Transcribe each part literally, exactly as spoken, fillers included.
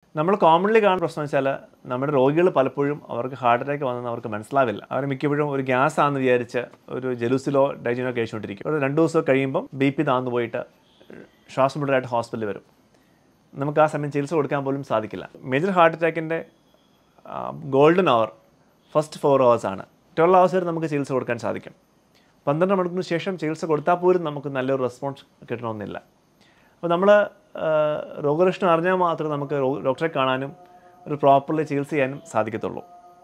നമ്മൾ കോമൺലി കാണുന്ന പ്രശ്നം വെച്ചാൽ നമ്മുടെ രോഗികൾ പലപ്പോഴും അവർക്ക് ഹാർട്ട് അറ്റാക്ക് വന്നെന്ന് അവർക്ക് മനസ്സിലാവില്ല. അവർ മിക്കപ്പോഴും ഒരു ഗ്യാസ് ആണെന്ന് വിചാരിച്ച് ഒരു ജെലുസിലോ ഡൈജിനോ കഴിച്ചുകൊണ്ടിരിക്കും. ഒരു രണ്ട് ദിവസം കഴിയുമ്പം ബി പി താന്നു പോയിട്ട് ശ്വാസം മുട്ടലായിട്ട് ഹോസ്പിറ്റലിൽ വരും. നമുക്ക് ആ സമയം ചികിത്സ കൊടുക്കാൻ പോലും സാധിക്കില്ല. മേജർ ഹാർട്ട് അറ്റാക്കിൻ്റെ ഗോൾഡൻ അവർ ഫസ്റ്റ് ഫോർ അവേഴ്സാണ്. ട്വൽവ് അവേഴ്സ് വരെ നമുക്ക് ചികിത്സ കൊടുക്കാൻ സാധിക്കും. പന്ത്രണ്ട് മണിക്കൂറിന് ശേഷം ചികിത്സ കൊടുത്താൽ പോലും നമുക്ക് നല്ലൊരു റെസ്പോൺസ് കിട്ടണമെന്നില്ല. അപ്പോൾ നമ്മൾ രോഗലക്ഷണം അറിഞ്ഞാൽ മാത്രമേ നമുക്ക് ഡോക്ടറെ കാണാനും ഒരു പ്രോപ്പർലി ചികിത്സ ചെയ്യാനും സാധിക്കത്തുള്ളൂ.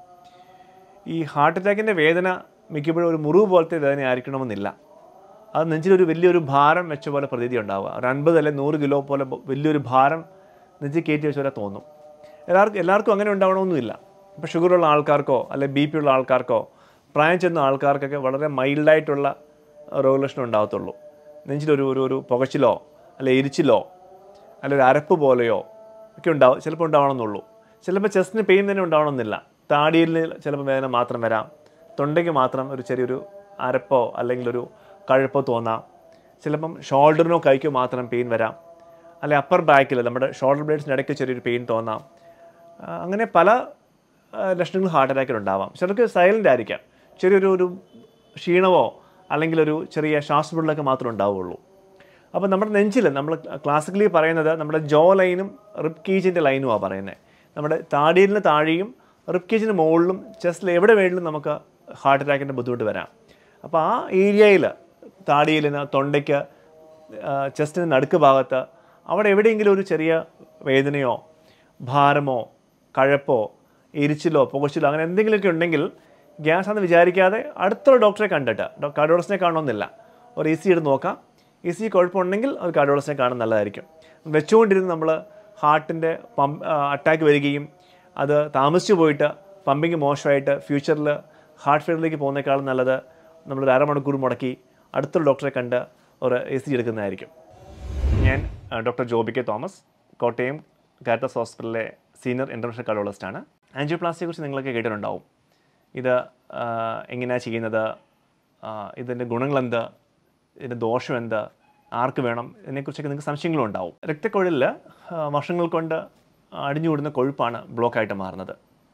ഈ ഹാർട്ട് അറ്റാക്കിൻ്റെ വേദന മിക്കപ്പോഴും ഒരു മുറിവ് പോലത്തെ വേദന ആയിരിക്കണമെന്നില്ല. അത് നെഞ്ചിലൊരു വലിയൊരു ഭാരം വെച്ച പോലെ പ്രതീതി ഉണ്ടാവുക. ഒരു അൻപത് അല്ലെങ്കിൽ നൂറ് കിലോ പോലെ വലിയൊരു ഭാരം നെഞ്ചിൽ കയറ്റി വെച്ച പോലെ തോന്നും. എല്ലാവർക്കും എല്ലാവർക്കും അങ്ങനെ ഉണ്ടാവണമെന്നില്ല. ഇപ്പോൾ ഷുഗറുള്ള ആൾക്കാർക്കോ അല്ലെങ്കിൽ ബി പി ഉള്ള ആൾക്കാർക്കോ പ്രായം ചെന്ന ആൾക്കാർക്കൊക്കെ വളരെ മൈൽഡായിട്ടുള്ള രോഗലക്ഷണം ഉണ്ടാകത്തുള്ളൂ. നെഞ്ചിലൊരു ഒരു ഒരു പുകച്ചിലോ അല്ലെ എരിച്ചിലോ അല്ല ഒരു അരപ്പ് പോലെയോ ഒക്കെ ഉണ്ടാവും, ചിലപ്പോൾ ഉണ്ടാവണമെന്നുള്ളൂ. ചിലപ്പോൾ ചെസ്റ്റിന് പെയിൻ തന്നെ ഉണ്ടാവണമെന്നില്ല. താടിയിൽ ചിലപ്പോൾ വേദന മാത്രം വരാം. തൊണ്ടയ്ക്ക് മാത്രം ഒരു ചെറിയൊരു അരപ്പോ അല്ലെങ്കിൽ ഒരു കഴുപ്പോ തോന്നാം. ചിലപ്പം ഷോൾഡറിനോ കൈക്കോ മാത്രം പെയിൻ വരാം. അല്ലെ അപ്പർ ബാക്കിൽ നമ്മുടെ ഷോൾഡർ ബ്ലേഡ്സിന് ഇടയ്ക്ക് ചെറിയൊരു പെയിൻ തോന്നാം. അങ്ങനെ പല ലക്ഷണങ്ങൾ ഹാർട്ട് അറ്റാക്കിൽ ഉണ്ടാവാം. ചിലർക്ക് സൈലൻ്റ് ആയിരിക്കാം. ചെറിയൊരു ഒരു ക്ഷീണമോ അല്ലെങ്കിൽ ഒരു ചെറിയ ശ്വാസമുട്ടലൊക്കെ മാത്രമേ ഉണ്ടാവുകയുള്ളൂ. അപ്പോൾ നമ്മുടെ നെഞ്ചിൽ നമ്മൾ ക്ലാസിക്കലി പറയുന്നത് നമ്മുടെ ജോ ലൈനും റിബ് കേജിൻ്റെ ലൈനുമാണ് പറയുന്നത്. നമ്മുടെ താടിയിലിന് താഴെയും റിബ് കേജിന് മുകളിലും ചെസ്റ്റിൽ എവിടെ വേണമെങ്കിലും നമുക്ക് ഹാർട്ട് അറ്റാക്കിൻ്റെ ബുദ്ധിമുട്ട് വരാം. അപ്പോൾ ആ ഏരിയയിൽ താടിയിലിന് തൊണ്ടയ്ക്ക് ചെസ്റ്റിന് നടുക്ക് ഭാഗത്ത് അവിടെ എവിടെയെങ്കിലും ഒരു ചെറിയ വേദനയോ ഭാരമോ കഴപ്പോ എരിച്ചിലോ പുകച്ചിലോ അങ്ങനെ എന്തെങ്കിലുമൊക്കെ ഉണ്ടെങ്കിൽ ഗ്യാസ് ആണെന്ന് വിചാരിക്കാതെ അടുത്തുള്ള ഡോക്ടറെ കണ്ടിട്ട് കാർഡിയോളജിസ്റ്റിനെ കാണണമെന്നില്ല, ഒരു ഇ സി എടുത്ത് നോക്കാം. ഇ സി കുഴപ്പമുണ്ടെങ്കിൽ അത് കാർഡിയോളജിസ്റ്റിനെ കാണാൻ നല്ലതായിരിക്കും. വെച്ചുകൊണ്ടിരുന്ന് നമ്മൾ ഹാർട്ടിൻ്റെ പമ്പ് അറ്റാക്ക് വരികയും അത് താമസിച്ചു പോയിട്ട് പമ്പിങ് മോശമായിട്ട് ഫ്യൂച്ചറിൽ ഹാർട്ട് ഫെയിലിയറിലേക്ക് പോകുന്നേക്കാളും നല്ലത് നമ്മളൊരു അരമണിക്കൂർ മുടക്കി അടുത്തുള്ള ഡോക്ടറെ കണ്ട് ഒരു ഇ സി എടുക്കുന്നതായിരിക്കും. ഞാൻ ഡോക്ടർ ജോബി കെ തോമസ്, കോട്ടയം കാരിത്താസ് ഹോസ്പിറ്റലിലെ സീനിയർ ഇൻ്റർനാഷണൽ കാർഡിയോളജിസ്റ്റാണ്. ആൻജിയോപ്ലാസ്റ്റിയെക്കുറിച്ച് നിങ്ങളൊക്കെ കേട്ടിട്ടുണ്ടാവും. ഇത് എങ്ങനെയാണ് ചെയ്യുന്നത്, ഇതിൻ്റെ ഗുണങ്ങളെന്ത്, ഇതിൻ്റെ ദോഷം എന്ത്, ആർക്ക് വേണം, ഇതിനെക്കുറിച്ചൊക്കെ നിങ്ങൾക്ക് സംശയങ്ങളും ഉണ്ടാവും. രക്തക്കൊഴലിൽ വർഷങ്ങൾ കൊണ്ട് അടിഞ്ഞുകൂടുന്ന കൊഴുപ്പാണ് ബ്ലോക്കായിട്ട് മാറുന്നത്.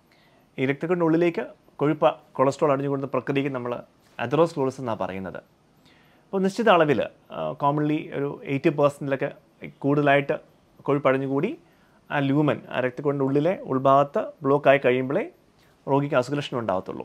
ഈ രക്തക്കൊഴിലിൻ്റെ ഉള്ളിലേക്ക് കൊഴുപ്പ് കൊളസ്ട്രോൾ അടിഞ്ഞുകൂടുന്ന പ്രക്രിയയ്ക്ക് നമ്മൾ അതെറോസ്ക്ലെറോസിസ് എന്നാണ് പറയുന്നത്. അപ്പോൾ നിശ്ചിത അളവിൽ കോമൺലി ഒരു എയ്റ്റി പെർസെൻറ്റിലൊക്കെ കൂടുതലായിട്ട് കൊഴുപ്പ് അടിഞ്ഞുകൂടി ആ ലൂമൻ ആ രക്തക്കൊഴിലിൻ്റെ ഉള്ളിലെ ഉൾഭാഗത്ത് ബ്ലോക്കായി കഴിയുമ്പോഴേ രോഗിക്ക് അസുഖലക്ഷണം ഉണ്ടാകത്തുള്ളൂ.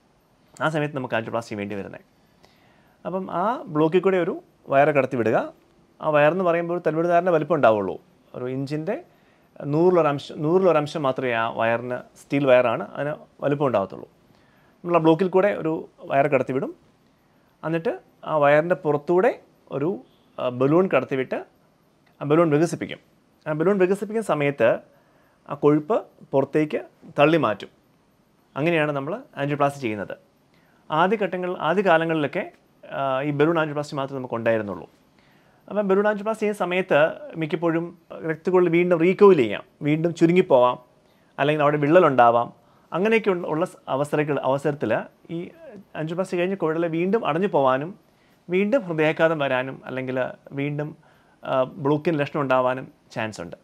ആ സമയത്ത് നമുക്ക് ആൻജിയോപ്ലാസ്റ്റി വേണ്ടി വരുന്നത്. അപ്പം ആ ബ്ലോക്കിൽ കൂടെ ഒരു വയറ് കടത്തി വിടുക. ആ വയറെന്ന് പറയുമ്പോൾ ഒരു തൽവിടുകാരൻ്റെ വലിപ്പം ഉണ്ടാവുള്ളൂ. ഒരു ഇഞ്ചിൻ്റെ നൂറിലൊരംശം നൂറിലൊരംശം മാത്രമേ ആ വയറിന്, സ്റ്റീൽ വയറാണ്, അതിന് വലിപ്പം ഉണ്ടാകത്തുള്ളൂ. നമ്മൾ ആ ബ്ലോക്കിൽ കൂടെ ഒരു വയറ് കടത്തി വിടും. എന്നിട്ട് ആ വയറിൻ്റെ പുറത്തൂടെ ഒരു ബലൂൺ കടത്തിവിട്ട് ആ ബലൂൺ വികസിപ്പിക്കും. ആ ബലൂൺ വികസിപ്പിക്കുന്ന സമയത്ത് ആ കൊഴുപ്പ് പുറത്തേക്ക് തള്ളി മാറ്റും. അങ്ങനെയാണ് നമ്മൾ ആൻജിയോപ്ലാസ്റ്റി ചെയ്യുന്നത്. ആദ്യഘട്ടങ്ങൾ ആദ്യ കാലങ്ങളിലൊക്കെ ഈ ബലൂൺ ആൻജിയോപ്ലാസ്റ്റി മാത്രമേ നമുക്ക് ഉണ്ടായിരുന്നുള്ളൂ. അപ്പം ബലൂൺ ആൻജിയോപ്ലാസ്റ്റി ചെയ്യുന്ന സമയത്ത് മിക്കപ്പോഴും രക്തക്കൊഴൽ വീണ്ടും റീകോയിൽ ചെയ്യാം, വീണ്ടും ചുരുങ്ങിപ്പോവാം, അല്ലെങ്കിൽ അവിടെ വിള്ളലുണ്ടാവാം. അങ്ങനെയൊക്കെ ഉള്ള അവസരങ്ങൾ അവസരത്തിൽ ഈ ആൻജിയോപ്ലാസ്റ്റി കഴിഞ്ഞ് കുഴൽ വീണ്ടും അടഞ്ഞു പോകാനും വീണ്ടും ഹൃദയാഘാതം വരാനും അല്ലെങ്കിൽ വീണ്ടും ബ്ലോക്കിന് ലക്ഷണം ഉണ്ടാവാനും ചാൻസ് ഉണ്ട്.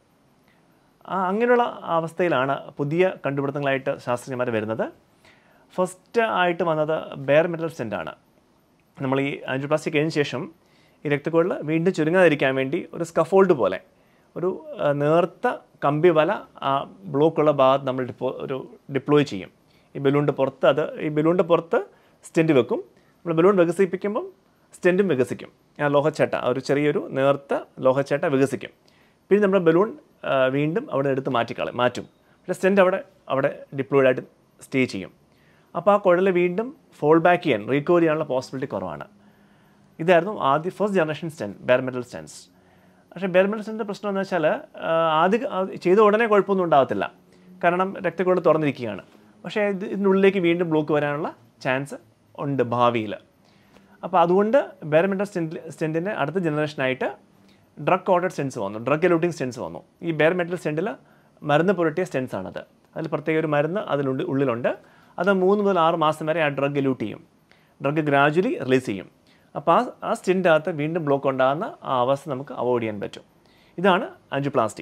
ആ അങ്ങനെയുള്ള അവസ്ഥയിലാണ് പുതിയ കണ്ടുപിടുത്തങ്ങളായിട്ട് ശാസ്ത്രജ്ഞന്മാർ വരുന്നത്. ഫസ്റ്റ് ആയിട്ട് വന്നത് ബെയർ മെറ്റൽ സ്റ്റെൻ്റാണ്. നമ്മൾ ഈ ആൻജിയോപ്ലാസ്റ്റി കഴിഞ്ഞ ശേഷം ഈ രക്തക്കൊഴൽ വീണ്ടും ചുരുങ്ങാതിരിക്കാൻ വേണ്ടി ഒരു സ്കഫോൾഡ് പോലെ ഒരു നേർത്ത കമ്പി വല ആ ബ്ലോക്കുള്ള ഭാഗത്ത് നമ്മൾ ഡിപ്പോ ഒരു ഡിപ്ലോയ് ചെയ്യും. ഈ ബലൂണിൻ്റെ പുറത്ത് അത് ഈ ബലൂണിൻ്റെ പുറത്ത് സ്റ്റെൻറ്റ് വെക്കും. നമ്മൾ ബലൂൺ വികസിപ്പിക്കുമ്പം സ്റ്റെൻറ്റും വികസിക്കും. ആ ലോഹച്ചട്ട, ഒരു ചെറിയൊരു നേർത്ത ലോഹച്ചട്ട വികസിക്കും. പിന്നെ നമ്മുടെ ബലൂൺ വീണ്ടും അവിടെ എടുത്ത് മാറ്റിക്കളയും മാറ്റും പക്ഷേ സ്റ്റെൻറ്റ് അവിടെ അവിടെ ഡിപ്ലോയിഡായിട്ട് സ്റ്റേ ചെയ്യും. അപ്പോൾ ആ കുഴൽ വീണ്ടും ഫോൾ ബാക്ക് ചെയ്യാൻ റീകവർ ചെയ്യാനുള്ള പോസിബിലിറ്റി കുറവാണ്. ഇതായിരുന്നു ആദ്യ first generation stent, bare metal stents. പക്ഷേ ബെയർ മെറ്റൽ സ്റ്റെൻറ്റിൻ്റെ പ്രശ്നം എന്ന് വെച്ചാൽ ആദ്യ ചെയ്ത ഉടനെ കുഴപ്പമൊന്നും ഉണ്ടാകത്തില്ല, കാരണം രക്തക്കൊഴൽ തുറന്നിരിക്കുകയാണ്. പക്ഷേ ഇത് ഇതിനുള്ളിലേക്ക് വീണ്ടും ബ്ലോക്ക് വരാനുള്ള ചാൻസ് ഉണ്ട് ഭാവിയിൽ. അപ്പോൾ അതുകൊണ്ട് ബെയർ മെറ്റൽ സ്റ്റെൻറ്റ് സ്റ്റെൻറ്റിൻ്റെ അടുത്ത ജനറേഷനായിട്ട് ഡ്രഗ് കോട്ടഡ് സ്റ്റെൻസ് വന്നു, ഡ്രഗ് എലൂട്ടിങ് സ്റ്റെൻസ് വന്നു. ഈ ബെയർ മെറ്റൽ സ്റ്റെൻറ്റിൽ മരുന്ന് പുരട്ടിയ സ്റ്റെൻസ് ആണത്. അതിൽ പ്രത്യേക ഒരു മരുന്ന് അതിനുള്ളിൽ ഉള്ളിലുണ്ട്. അത് മൂന്ന് മുതൽ ആറ് മാസം വരെ ആ ഡ്രഗ് എലൂട്ട് ചെയ്യും, ഡ്രഗ് ഗ്രാജുവലി റിലീസ് ചെയ്യും. അപ്പോൾ ആ ആ സ്റ്റെൻറ്റിനകത്ത് വീണ്ടും ബ്ലോക്ക് ഉണ്ടാകുന്ന ആ അവസ്ഥ നമുക്ക് അവോയ്ഡ് ചെയ്യാൻ പറ്റും. ഇതാണ് ആൻജിയോപ്ലാസ്റ്റി.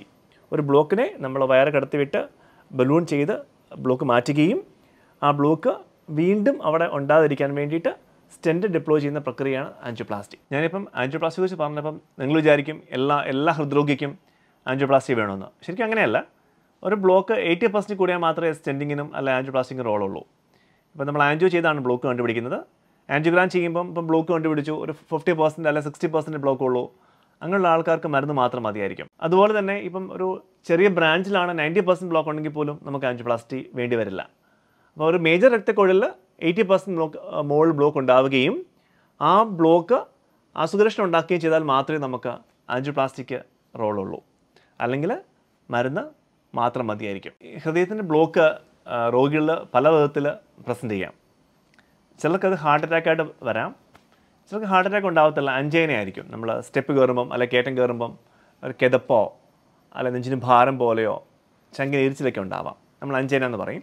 ഒരു ബ്ലോക്കിനെ നമ്മൾ വയറ് കടത്തിവിട്ട് ബലൂൺ ചെയ്ത് ബ്ലോക്ക് മാറ്റുകയും ആ ബ്ലോക്ക് വീണ്ടും അവിടെ ഉണ്ടാകാതിരിക്കാൻ വേണ്ടിയിട്ട് സ്റ്റെൻറ്റ് ഡിപ്ലോയ് ചെയ്യുന്ന പ്രക്രിയയാണ് ആൻജിയോപ്ലാസ്റ്റി. ഞാനിപ്പം ആൻജിയോപ്ലാസ്റ്റിയെ കുറിച്ച് പറഞ്ഞപ്പം നിങ്ങൾ വിചാരിക്കും എല്ലാ എല്ലാ ഹൃദ്രോഗിക്കും ആൻജിയോപ്ലാസ്റ്റി വേണമെന്ന്. ശരിക്കും അങ്ങനെയല്ല. ഒരു ബ്ലോക്ക് എയ്റ്റി പെർസെൻറ്റ് കൂടിയാൽ മാത്രമേ സ്റ്റെൻറ്റിങ്ങിനും അല്ല ആൻജിയോപ്ലാസ്റ്റിക്കും റോളുള്ളൂ. ഇപ്പോൾ നമ്മൾ ആൻജിയോ ചെയ്താണ് ബ്ലോക്ക് കണ്ടുപിടിക്കുന്നത്. ആൻജിയോഗ്രാം ചെയ്യുമ്പം ഇപ്പം ബ്ലോക്ക് കണ്ടുപിടിച്ചു ഒരു ഫിഫ്റ്റി പെർസെൻറ്റ് അല്ല സിക്സ്റ്റി പെർസെൻറ്റ് ബ്ലോക്ക് ഉള്ളൂ, അങ്ങനെയുള്ള ആൾക്കാർക്ക് മരുന്ന് മാത്രം മതിയായിരിക്കും. അതുപോലെ തന്നെ ഇപ്പം ഒരു ചെറിയ ബ്രാഞ്ചിലാണ് നയൻറ്റി പെർസെൻറ്റ് ബ്ലോക്ക് ഉണ്ടെങ്കിൽ പോലും നമുക്ക് ആൻജിയോപ്ലാസ്റ്റി വേണ്ടി വരില്ല. അപ്പോൾ ഒരു മേജർ രക്തക്കുഴലിൽ എയ്റ്റി പെർസെൻറ്റ് ബ്ലോക്ക് മുകളിൽ ബ്ലോക്ക് ഉണ്ടാവുകയും ആ ബ്ലോക്ക് അസുഖലക്ഷണം ഉണ്ടാക്കുകയും ചെയ്താൽ മാത്രമേ നമുക്ക് ആൻജിയോപ്ലാസ്റ്റിക്ക് റോളുള്ളൂ, അല്ലെങ്കിൽ മരുന്ന് മാത്രം മതിയായിരിക്കും. ഹൃദയത്തിൻ്റെ ബ്ലോക്ക് രോഗികളിൽ പല വിധത്തിൽ പ്രസൻറ്റ് ചെയ്യാം. ചിലർക്കത് ഹാർട്ട് അറ്റാക്കായിട്ട് വരാം, ചിലർക്ക് ഹാർട്ട് അറ്റാക്ക് ഉണ്ടാകത്തില്ല, അഞ്ചൈന ആയിരിക്കും. നമ്മൾ സ്റ്റെപ്പ് കയറുമ്പം അല്ലെങ്കിൽ കയറ്റം കയറുമ്പം ഒരു കിതപ്പോ അല്ല നെഞ്ചിന് ഭാരം പോലെയോ ചങ്കിന് എരിച്ചിലൊക്കെ ഉണ്ടാവാം, നമ്മൾ അഞ്ചൈന എന്ന് പറയും.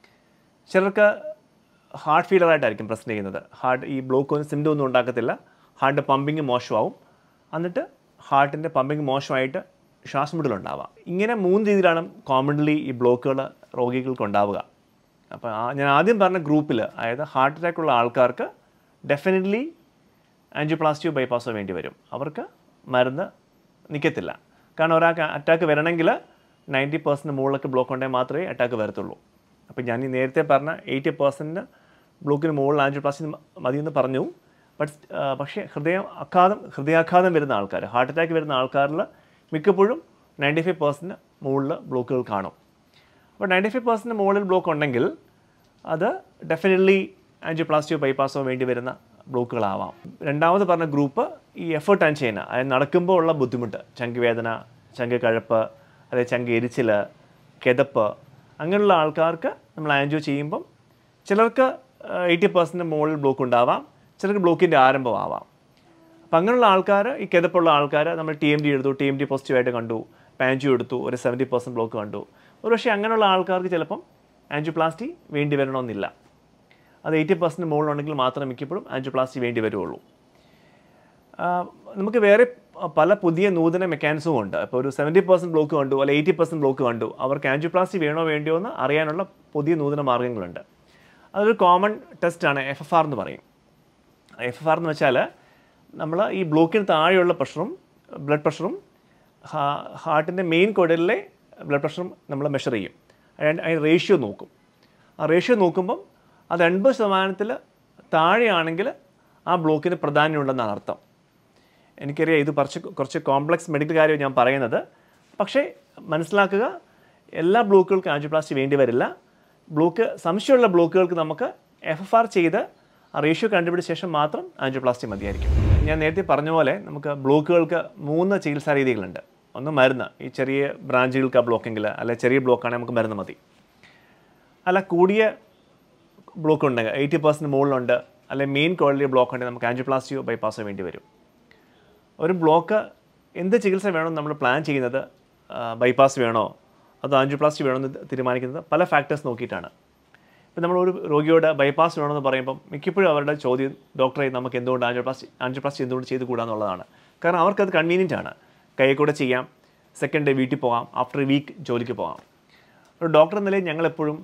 ചിലർക്ക് ഹാർട്ട് ഫീലറായിട്ടായിരിക്കും പ്രസൻറ്റ് ചെയ്യുന്നത്. ഹാർട്ട് ഈ ബ്ലോക്ക് ഒന്നും സിംറ്റം ഒന്നും ഉണ്ടാക്കത്തില്ല, ഹാർട്ടിൻ്റെ പമ്പിങ് മോശമാവും, എന്നിട്ട് ഹാർട്ടിൻ്റെ പമ്പിങ് മോശമായിട്ട് ശ്വാസം മുട്ടലുണ്ടാവാം. ഇങ്ങനെ മൂന്ന് രീതിയിലാണ് കോമൺലി ഈ ബ്ലോക്കുകൾ രോഗികൾക്ക് ഉണ്ടാവുക. അപ്പോൾ ഞാൻ ആദ്യം പറഞ്ഞ ഗ്രൂപ്പിൽ, അതായത് ഹാർട്ട് അറ്റാക്കുള്ള ആൾക്കാർക്ക് ഡെഫിനറ്റ്ലി ആൻജിയോപ്ലാസ്റ്റിയോ ബൈപ്പാസോ വേണ്ടി വരും. അവർക്ക് മരുന്ന് നിൽക്കത്തില്ല. കാരണം ഒരാൾക്ക് അറ്റാക്ക് വരണമെങ്കിൽ നയൻറ്റി പെർസെൻറ്റ് മുകളിലൊക്കെ ബ്ലോക്ക് ഉണ്ടെങ്കിൽ മാത്രമേ അറ്റാക്ക് വരത്തുള്ളൂ. അപ്പോൾ ഞാൻ ഈ നേരത്തെ പറഞ്ഞ എയ്റ്റി പെർസെൻറ്റ് ബ്ലോക്കിന് മുകളിൽ ആൻജിയോപ്ലാസ്റ്റി മതിയെന്ന് പറഞ്ഞു. ബട്ട് പക്ഷേ ഹൃദയ ആഘാതം ഹൃദയാഘാതം വരുന്ന ആൾക്കാർ, ഹാർട്ട് അറ്റാക്ക് വരുന്ന ആൾക്കാരിൽ മിക്കപ്പോഴും നയൻറ്റി ഫൈവ് പെർസെൻറ്റ് മുകളിൽ ബ്ലോക്കുകൾ കാണും. അപ്പോൾ നയൻറ്റി ഫൈവ് പെർസെൻറ്റ് മുകളിൽ ബ്ലോക്ക് ഉണ്ടെങ്കിൽ അത് ഡെഫിനറ്റ്ലി ആൻജിയോപ്ലാസ്റ്റിയോ ബൈപ്പാസോ വേണ്ടി വരുന്ന ബ്ലോക്കുകളാവാം. രണ്ടാമത് പറഞ്ഞ ഗ്രൂപ്പ് ഈ എഫേർട്ട് ആൻജിന, അതായത് നടക്കുമ്പോൾ ഉള്ള ബുദ്ധിമുട്ട്, ചങ്ക് വേദന, ചങ്ക് കഴപ്പ്, അതായത് ചങ്ക് എരിച്ചിൽ, കിതപ്പ്, അങ്ങനെയുള്ള ആൾക്കാർക്ക് നമ്മൾ ആൻജിയോ ചെയ്യുമ്പം ചിലർക്ക് എയ്റ്റി പെർസെൻറ്റ് മുകളിൽ ബ്ലോക്ക് ഉണ്ടാവാം, ചിലർക്ക് ബ്ലോക്കിൻ്റെ ആരംഭമാവാം. അപ്പം അങ്ങനെയുള്ള ആൾക്കാർ, ഈ കിതപ്പുള്ള ആൾക്കാർ നമ്മൾ ടി എം ഡി എടുത്തു, ടി എം ഡി പോസിറ്റീവായിട്ട് കണ്ടു, ആൻജിയോ എടുത്തു, ഒരു സെവൻറ്റി പെർസെൻറ്റ് ബ്ലോക്ക് കണ്ടു. ഒരു പക്ഷേ അങ്ങനെയുള്ള ആൾക്കാർക്ക് ചിലപ്പം ആൻജിയോപ്ലാസ്റ്റി വേണ്ടി വരണമെന്നില്ല. അത് എയ്റ്റി പെർസെൻറ്റ് മുകളിലുണ്ടെങ്കിൽ മാത്രമേ മിക്കപ്പോഴും ആൻജിയോപ്ലാസ്റ്റി വേണ്ടി വരുള്ളൂ. നമുക്ക് വേറെ പല പുതിയ നൂതന മെക്കാനിസവും ഉണ്ട്. ഇപ്പോൾ ഒരു സെവൻറ്റി പെർസെൻറ്റ് ബ്ലോക്ക് കണ്ടു അല്ലെങ്കിൽ എയ്റ്റി പെർസെൻറ്റ് ബ്ലോക്ക് കണ്ടു, അവർക്ക് ആൻജിയോപ്ലാസ്റ്റി വേണോ വേണ്ടിയോ എന്ന് അറിയാനുള്ള പുതിയ നൂതന മാർഗ്ഗങ്ങളുണ്ട്. അതൊരു കോമൺ ടെസ്റ്റാണ്, എഫ് എഫ് ആർ എന്ന് പറയും. എഫ് എഫ് ആർ എന്ന് വെച്ചാൽ നമ്മൾ ഈ ബ്ലോക്കിന് താഴെയുള്ള പ്രഷറും ബ്ലഡ് പ്രഷറും ഹാർട്ടിൻ്റെ മെയിൻ കുഴലിലെ ബ്ലഡ് പ്രഷറും നമ്മൾ മെഷർ ചെയ്യും. അതിന് റേഷ്യോ നോക്കും. ആ റേഷ്യോ നോക്കുമ്പം അത് എൺപത് ശതമാനത്തിൽ താഴെയാണെങ്കിൽ ആ ബ്ലോക്കിന് പ്രാധാന്യമുണ്ടെന്നാണ് അർത്ഥം. എനിക്കറിയാം ഇത് കുറച്ച് കുറച്ച് കോംപ്ലക്സ് മെഡിക്കൽ കാര്യം ഞാൻ പറയുന്നത്, പക്ഷേ മനസ്സിലാക്കുക, എല്ലാ ബ്ലോക്കുകൾക്കും ആൻജിയോപ്ലാസ്റ്റി വേണ്ടി വരില്ല. ബ്ലോക്ക് സംശയമുള്ള ബ്ലോക്കുകൾക്ക് നമുക്ക് എഫ് എഫ് ആർ ചെയ്ത് ആ റേഷ്യോ കണ്ടുപിടിച്ച ശേഷം മാത്രം ആൻജിയോപ്ലാസ്റ്റി മതിയായിരിക്കും. ഞാൻ നേരത്തെ പറഞ്ഞ പോലെ നമുക്ക് ബ്ലോക്കുകൾക്ക് മൂന്ന് ചികിത്സാ രീതികളുണ്ട്. ഒന്ന് മരുന്ന്, ഈ ചെറിയ ബ്രാഞ്ചുകൾക്ക് ആ ബ്ലോക്കെങ്കിൽ അല്ലെ ചെറിയ ബ്ലോക്കാണെങ്കിൽ നമുക്ക് മരുന്ന് മതി. അല്ല കൂടിയ ബ്ലോക്ക് ഉണ്ടെങ്കിൽ എയ്റ്റി പെർസെൻറ്റ് മുകളിലുണ്ട് അല്ലെങ്കിൽ മെയിൻ ക്വാളിറ്റി ബ്ലോക്ക് ഉണ്ടെങ്കിൽ നമുക്ക് ആൻജിയോപ്ലാസ്റ്റിയോ ബൈപ്പാസോ വേണ്ടി വരും. ഒരു ബ്ലോക്ക് എന്ത് ചികിത്സ വേണമെന്ന് നമ്മൾ പ്ലാൻ ചെയ്യുന്നത്, ബൈപ്പാസ് വേണോ അതോ ആൻജിയോപ്ലാസ്റ്റി വേണമെന്ന് തീരുമാനിക്കുന്നത് പല ഫാക്ടേഴ്സ് നോക്കിയിട്ടാണ്. ഇപ്പം നമ്മളൊരു രോഗിയോട് ബൈപ്പാസ് വേണമെന്ന് പറയുമ്പം മിക്കപ്പോഴും അവരുടെ ചോദ്യം, ഡോക്ടറെ നമുക്ക് എന്തുകൊണ്ട് ആൻജിയോപ്ലാസ്റ്റി ആൻജിയോപ്ലാസ്റ്റി എന്തുകൊണ്ട് ചെയ്ത് കൂടാന്നുള്ളതാണ്. കാരണം അവർക്കത് കൺവീനിയൻ്റ് ആണ്. കൈ കൂടെ ചെയ്യാം, സെക്കൻഡ് ഡേ വീട്ടിൽ പോകാം, ആഫ്റ്റർ എ വീക്ക് ജോലിക്ക് പോകാം. ഒരു ഡോക്ടർ എന്ന നിലയിൽ ഞങ്ങളെപ്പോഴും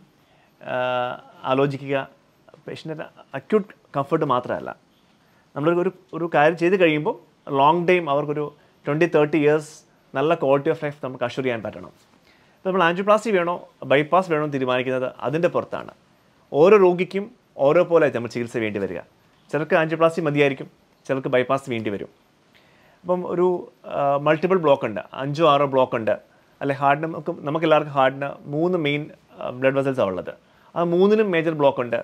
ആലോചിക്കുക പേഷ്യൻ്റെ അക്യൂട്ട് കംഫർട്ട് മാത്രമല്ല, നമ്മളൊരു ഒരു ഒരു കാര്യം ചെയ്ത് കഴിയുമ്പോൾ ലോങ് ടൈം അവർക്കൊരു ട്വൻറ്റി തേർട്ടി ഇയേഴ്സ് നല്ല ക്വാളിറ്റി ഓഫ് ലൈഫ് നമുക്ക് അഷ്യൂർ ചെയ്യാൻ പറ്റണം. ഇപ്പോൾ നമ്മൾ ആൻജിയോപ്ലാസ്റ്റി വേണോ ബൈപ്പാസ് വേണോ എന്ന് തീരുമാനിക്കുന്നത് അതിൻ്റെ പുറത്താണ്. ഓരോ രോഗിക്കും ഓരോ പോലെ നമ്മൾ ചികിത്സ വേണ്ടി വരിക. ചിലർക്ക് ആൻജിയോപ്ലാസ്റ്റി മതിയായിരിക്കും, ചിലർക്ക് ബൈപ്പാസ് വേണ്ടി വരും. അപ്പം ഒരു മൾട്ടിപ്പിൾ ബ്ലോക്ക് ഉണ്ട്, അഞ്ചോ ആറോ ബ്ലോക്ക് ഉണ്ട്, അല്ലെ ഹാർട്ടിന് നമുക്ക് നമുക്കെല്ലാവർക്കും ഹാർട്ടിന് മൂന്ന് മെയിൻ ബ്ലഡ് വെസൽസാണ് ഉള്ളത്. ആ മൂന്നിനും മേജർ ബ്ലോക്ക് ഉണ്ട്.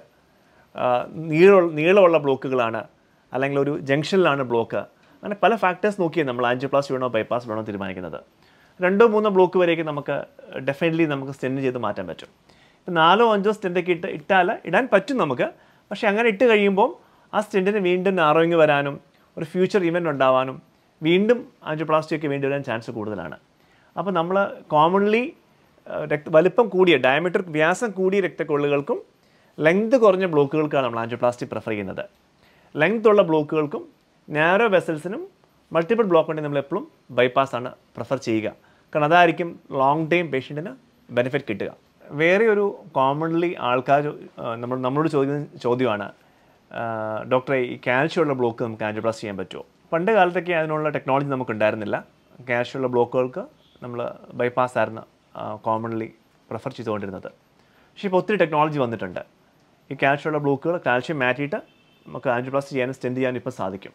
നീളമുള്ള നീളമുള്ള ബ്ലോക്കുകളാണ്, അല്ലെങ്കിൽ ഒരു ജംഗ്ഷനിലാണ് ബ്ലോക്ക്. അങ്ങനെ പല ഫാക്ടേഴ്സ് നോക്കിയാണ് നമ്മൾ ആൻജിയോപ്ലാസ്റ്റി വേണോ ബൈപ്പാസ് വേണോ തീരുമാനിക്കുന്നത്. രണ്ടോ മൂന്നോ ബ്ലോക്ക് വരെയൊക്കെ നമുക്ക് ഡെഫിനറ്റ്ലി നമുക്ക് സ്റ്റെൻറ്റ് ചെയ്ത് മാറ്റാൻ പറ്റും. ഇപ്പം നാലോ അഞ്ചോ സ്റ്റെൻറ്റൊക്കെ ഇട്ട് ഇട്ടാൽ ഇടാൻ പറ്റും നമുക്ക്. പക്ഷേ അങ്ങനെ ഇട്ട് കഴിയുമ്പോൾ ആ സ്റ്റെൻറ്റിന് വീണ്ടും നാറോയിങ് വരാനും ഒരു ഫ്യൂച്ചർ ഇവൻ്റ് ഉണ്ടാവാനും വീണ്ടും ആൻജിയോപ്ലാസ്റ്റിയൊക്കെ വേണ്ടി വരാൻ ചാൻസ് കൂടുതലാണ്. അപ്പോൾ നമ്മൾ കോമൺലി രക്ത വലിപ്പം കൂടിയ ഡയമീറ്റർ വ്യാസം കൂടിയ രക്തക്കൊള്ളുകൾക്കും ലെങ്ത് കുറഞ്ഞ ബ്ലോക്കുകൾക്കാണ് നമ്മൾ ആൻജിയോപ്ലാസ്റ്റി പ്രിഫർ ചെയ്യുന്നത്. ലെങ്ത് ഉള്ള ബ്ലോക്കുകൾക്കും നാരോ വെസൽസിനും മൾട്ടിപ്പിൾ ബ്ലോക്ക് ഉണ്ടെങ്കിൽ നമ്മളെപ്പോഴും ബൈപ്പാസാണ് പ്രിഫർ ചെയ്യുക. കാരണം അതായിരിക്കും ലോങ് ടൈം പേഷ്യൻറ്റിന് ബെനിഫിറ്റ് കിട്ടുക. വേറെ ഒരു കോമൺലി ആൾക്കാർ നമ്മൾ നമ്മളോട് ചോദിക്കുന്ന ചോദ്യമാണ്, ഡോക്ടറെ ഈ കാൽഷ്യമുള്ള ബ്ലോക്ക് നമുക്ക് ആൻജിയോപ്ലാസ്റ്റി ചെയ്യാൻ പറ്റുമോ? പണ്ട് കാലത്തൊക്കെ അതിനുള്ള ടെക്നോളജി നമുക്ക് ഉണ്ടായിരുന്നില്ല. കാൽഷ്യമുള്ള ബ്ലോക്കുകൾക്ക് നമ്മൾ ബൈപ്പാസ് ആയിരുന്നു കോമൺലി പ്രിഫർ ചെയ്തുകൊണ്ടിരുന്നത്. പക്ഷേ ഇപ്പോൾ ഒത്തിരി ടെക്നോളജി വന്നിട്ടുണ്ട്. ഈ കാൽഷ്യമുള്ള ബ്ലോക്കുകൾ കാൽഷ്യം മാറ്റിയിട്ട് നമുക്ക് ആൻജിയോപ്ലാസ്റ്റി ചെയ്യാനും സ്റ്റെൻറ്റ് ചെയ്യാനും ഇപ്പോൾ സാധിക്കും.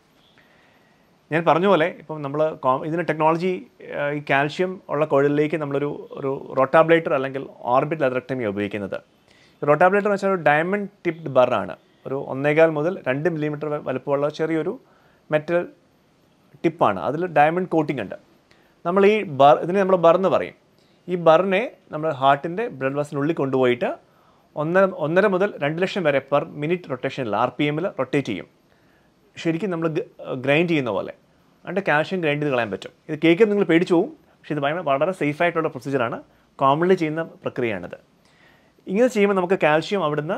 ഞാൻ പറഞ്ഞ പോലെ ഇപ്പം നമ്മൾ ഇതിന് ടെക്നോളജി ഈ കാൽഷ്യം ഉള്ള കുഴലിലേക്ക് നമ്മളൊരു ഒരു റോട്ടാബ്ലേറ്റർ അല്ലെങ്കിൽ ഓർബിറ്റ് ലെതറക്ടമിയാണ് ഉപയോഗിക്കുന്നത്. റോട്ടാബ്ലേറ്റർ എന്ന് വെച്ചാൽ ഒരു ഡയമണ്ട് ടിപ്ഡ് ബറാണ്. ഒരു ഒന്നേകാൽ മുതൽ രണ്ട് മില്ലിമീറ്റർ വലുപ്പമുള്ള ചെറിയൊരു മെറ്റൽ ടിപ്പാണ്. അതിൽ ഡയമണ്ട് കോട്ടിംഗ് ഉണ്ട്. നമ്മൾ ഈ ബർ ഇതിനെ നമ്മൾ ബർ എന്ന് പറയും. ഈ ബറിനെ നമ്മൾ ഹാർട്ടിൻ്റെ ബ്ലഡ് വെസലിനുള്ളിൽ കൊണ്ടുപോയിട്ട് ഒന്നര ഒന്നര മുതൽ രണ്ട് ലക്ഷം വരെ പെർ മിനിറ്റ് റൊട്ടേഷനിൽ ആർ പി എമ്മിൽ റൊട്ടേറ്റ് ചെയ്യും. ശരിക്കും നമ്മൾ ഗ്രൈൻഡ് ചെയ്യുന്ന പോലെ അതിൻ്റെ കാൽഷ്യം ഗ്രൈൻഡ് ചെയ്ത് കളയാൻ പറ്റും. ഇത് കേൾക്കും നിങ്ങൾ പേടിച്ചു പോകും. പക്ഷേ ഇത് ഭയങ്കര വളരെ സേഫായിട്ടുള്ള പ്രൊസീജിയറാണ്. കോമൺലി ചെയ്യുന്ന പ്രക്രിയയാണിത്. ഇങ്ങനെ ചെയ്യുമ്പോൾ നമുക്ക് കാൽഷ്യം അവിടുന്ന്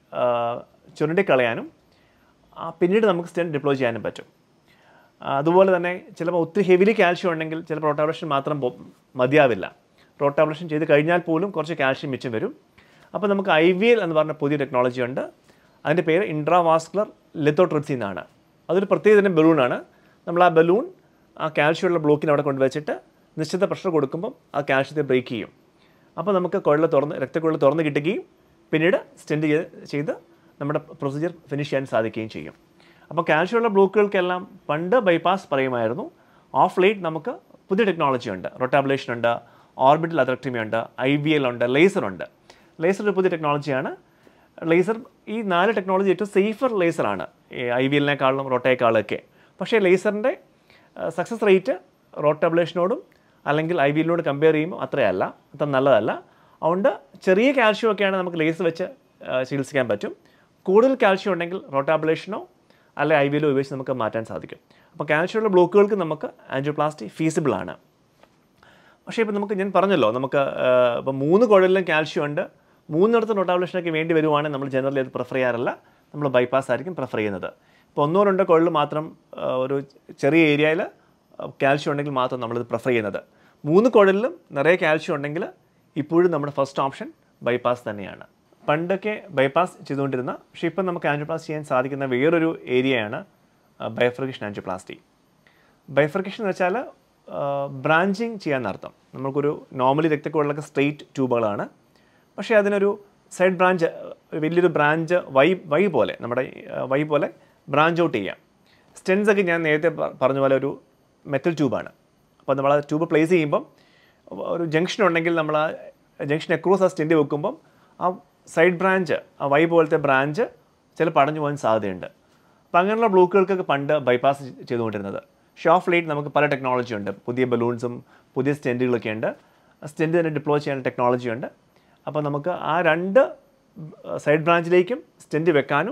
ചുരുണ്ടി കളയാനും പിന്നീട് നമുക്ക് സ്റ്റെൻറ്റ് ഡിപ്ലോയ് ചെയ്യാനും പറ്റും. അതുപോലെ തന്നെ ചിലപ്പോൾ ഒത്തിരി ഹെവിലി കാൽഷ്യം ഉണ്ടെങ്കിൽ ചിലപ്പോൾ റോട്ടാബ്ലേഷൻ മാത്രം മതിയാവില്ല. റോട്ടാബ്ലേഷൻ ചെയ്ത് കഴിഞ്ഞാൽ പോലും കുറച്ച് കാൽഷ്യം മിച്ചം വരും. അപ്പോൾ നമുക്ക് ഐ വി എൽ എന്ന് പറഞ്ഞ പുതിയ ടെക്നോളജി ഉണ്ട്. അതിൻ്റെ പേര് ഇൻട്രാവാസ്കുലർ ലിത്തോട്രിപ്സി എന്നാണ്. അതൊരു പ്രത്യേകതരം ബലൂണാണ്. നമ്മൾ ആ ബലൂൺ ആ കാൽഷ്യമുള്ള ബ്ലോക്കിന് അവിടെ കൊണ്ടുവച്ചിട്ട് നിശ്ചിത പ്രഷർ കൊടുക്കുമ്പം ആ കാൽഷ്യത്തെ ബ്രേക്ക് ചെയ്യും. അപ്പോൾ നമുക്ക് കുഴൽ തുറന്ന് രക്തക്കുഴൽ തുറന്ന് കിട്ടുകയും പിന്നീട് സ്റ്റെൻറ്റ് ചെയ്ത് നമ്മുടെ പ്രൊസീജിയർ ഫിനിഷ് ചെയ്യാൻ സാധിക്കുകയും ചെയ്യും. അപ്പോൾ കാൽഷ്യമുള്ള ബ്ലോക്കുകൾക്കെല്ലാം പണ്ട് ബൈപ്പാസ് പറയുമായിരുന്നു. ഓഫ് ലേറ്റ് നമുക്ക് പുതിയ ടെക്നോളജി ഉണ്ട്. റൊട്ടാബ്ലേഷൻ ഉണ്ട്, ഓർബിറ്റൽ ലെതറക്ടമി ഉണ്ട്, ഐ വി എൽ ഉണ്ട്, ലേസറുണ്ട്. ലേസർ ഒരു പുതിയ ടെക്നോളജിയാണ്. ലേസർ ഈ നാല് ടെക്നോളജി ഏറ്റവും സേഫർ ലേസറാണ് ഈ ഐ വി എല്ലിനേക്കാളും റോട്ടയേക്കാളൊക്കെ. പക്ഷേ ലേസറിൻ്റെ സക്സസ് റേറ്റ് റോട്ടാബ്ലേഷനോടും അല്ലെങ്കിൽ ഐ വി എല്ലിനോട് കമ്പയർ ചെയ്യുമ്പോൾ അത്രയല്ല, അത്ര നല്ലതല്ല. അതുകൊണ്ട് ചെറിയ കാൽഷ്യമൊക്കെയാണ് നമുക്ക് ലേസർ വെച്ച് ചികിത്സിക്കാൻ പറ്റും. കൂടുതൽ കാൽഷ്യം ഉണ്ടെങ്കിൽ റോട്ടാബ്ലേഷനോ അല്ലെ ഐ വി എല്ലോ ഉപയോഗിച്ച് നമുക്ക് മാറ്റാൻ സാധിക്കും. അപ്പോൾ കാൽഷ്യമുള്ള ബ്ലോക്കുകൾക്ക് നമുക്ക് ആൻജിയോപ്ലാസ്റ്റി ഫീസിബിളാണ്. പക്ഷേ ഇപ്പോൾ നമുക്ക് ഞാൻ പറഞ്ഞല്ലോ, നമുക്ക് ഇപ്പോൾ മൂന്ന് കുഴലിലും കാൽഷ്യം ഉണ്ട്. മൂന്നിടത്ത് റോട്ടാബ്ലേഷനൊക്കെ വേണ്ടി വരുവാണെങ്കിൽ നമ്മൾ ജനറലി അത് പ്രിഫർ ചെയ്യാറില്ല. നമ്മൾ ബൈപ്പാസ് ആയിരിക്കും പ്രിഫർ ചെയ്യുന്നത്. ഇപ്പോൾ ഒന്നോ രണ്ടോ കുഴൽ മാത്രം ഒരു ചെറിയ ഏരിയയിൽ കാൽഷ്യം ഉണ്ടെങ്കിൽ മാത്രം നമ്മളിത് പ്രിഫർ ചെയ്യുന്നത്. മൂന്ന് കുഴലിലും നിറയെ കാൽഷ്യം ഉണ്ടെങ്കിൽ ഇപ്പോഴും നമ്മുടെ ഫസ്റ്റ് ഓപ്ഷൻ ബൈപ്പാസ് തന്നെയാണ്. പണ്ടൊക്കെ ബൈപ്പാസ് ചെയ്തുകൊണ്ടിരുന്ന, പക്ഷേ ഇപ്പം നമുക്ക് ആൻജിയോപ്ലാസ്റ്റി ചെയ്യാൻ സാധിക്കുന്ന വേറൊരു ഏരിയയാണ് ബൈഫർക്കേഷൻ ആൻജിയോപ്ലാസ്റ്റി. ബൈഫർക്കേഷൻ എന്ന് വെച്ചാൽ ബ്രാഞ്ചിങ് ചെയ്യാനർത്ഥം. നമുക്കൊരു നോർമലി രക്തക്കുഴലൊക്കെ സ്ട്രെയിറ്റ് ട്യൂബുകളാണ്. പക്ഷേ അതിനൊരു സൈഡ് ബ്രാഞ്ച്, വലിയൊരു ബ്രാഞ്ച് വൈ വൈ പോലെ നമ്മുടെ വൈ പോലെ ബ്രാഞ്ച് ഔട്ട് ചെയ്യാം. സ്റ്റെൻസ് ഒക്കെ ഞാൻ നേരത്തെ പറഞ്ഞ പോലെ ഒരു മെറ്റൽ ട്യൂബാണ്. അപ്പോൾ നമ്മൾ ആ ട്യൂബ് പ്ലേസ് ചെയ്യുമ്പം ഒരു ജംഗ്ഷൻ ഉണ്ടെങ്കിൽ നമ്മൾ ആ ജംഗ്ഷൻ അക്രോസ് ആ സ്റ്റെൻറ്റ് വെക്കുമ്പം ആ സൈഡ് ബ്രാഞ്ച്, ആ വൈ പോലത്തെ ബ്രാഞ്ച് ചിലപ്പോൾ അടഞ്ഞു പോകാൻ സാധ്യതയുണ്ട്. അപ്പോൾ അങ്ങനെയുള്ള ബ്ലോക്കുകൾക്കൊക്കെ പണ്ട് ബൈപ്പാസ് ചെയ്തുകൊണ്ടിരുന്നത്. പക്ഷേ ഓഫ് ലേറ്റ് നമുക്ക് പല ടെക്നോളജി ഉണ്ട്. പുതിയ ബലൂൺസും പുതിയ സ്റ്റെൻറ്റുകളൊക്കെ ഉണ്ട്. സ്റ്റെൻറ്റ് തന്നെ ഡിപ്ലോയ് ചെയ്യാൻ ടെക്നോളജി ഉണ്ട്. അപ്പോൾ നമുക്ക് ആ രണ്ട് സൈഡ് ബ്രാഞ്ചിലേക്കും സ്റ്റെൻറ്റ് വെക്കാനും